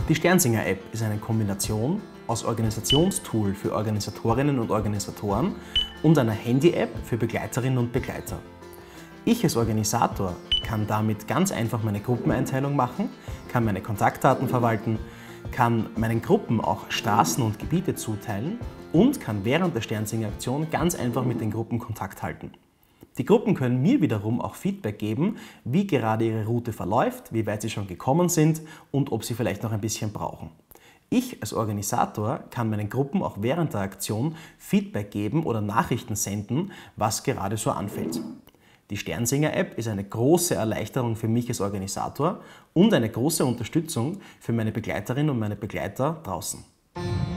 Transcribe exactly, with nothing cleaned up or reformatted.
Die Sternsinger-App ist eine Kombination aus Organisationstool für Organisatorinnen und Organisatoren und einer Handy-App für Begleiterinnen und Begleiter. Ich als Organisator kann damit ganz einfach meine Gruppeneinteilung machen, kann meine Kontaktdaten verwalten, kann meinen Gruppen auch Straßen und Gebiete zuteilen und kann während der Sternsinger-Aktion ganz einfach mit den Gruppen Kontakt halten. Die Gruppen können mir wiederum auch Feedback geben, wie gerade ihre Route verläuft, wie weit sie schon gekommen sind und ob sie vielleicht noch ein bisschen brauchen. Ich als Organisator kann meinen Gruppen auch während der Aktion Feedback geben oder Nachrichten senden, was gerade so anfällt. Die Sternsinger-App ist eine große Erleichterung für mich als Organisator und eine große Unterstützung für meine Begleiterinnen und meine Begleiter draußen.